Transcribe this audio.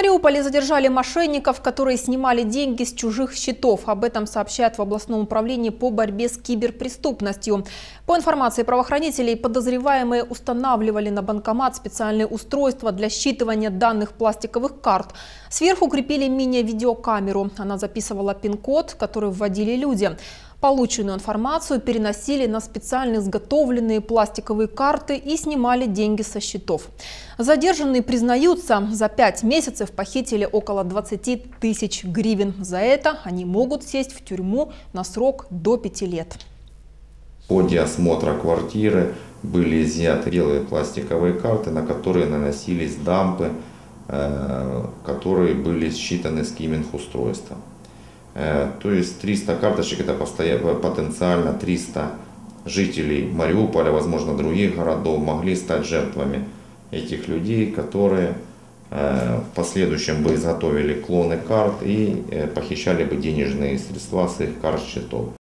Мариуполе задержали мошенников, которые снимали деньги с чужих счетов. Об этом сообщают в областном управлении по борьбе с киберпреступностью. По информации правоохранителей, подозреваемые устанавливали на банкомат специальные устройства для считывания данных пластиковых карт. Сверху крепили мини-видеокамеру. Она записывала пин-код, который вводили люди. Полученную информацию переносили на специально изготовленные пластиковые карты и снимали деньги со счетов. Задержанные признаются, за 5 месяцев похитили около 20 тысяч гривен. За это они могут сесть в тюрьму на срок до 5 лет. В ходе осмотра квартиры были изъяты белые пластиковые карты, на которые наносились дампы, которые были считаны с скимминг-устройства. То есть 300 карточек — это потенциально 300 жителей Мариуполя, возможно, других городов, могли стать жертвами этих людей, которые в последующем бы изготовили клоны карт и похищали бы денежные средства с их карт-счетов.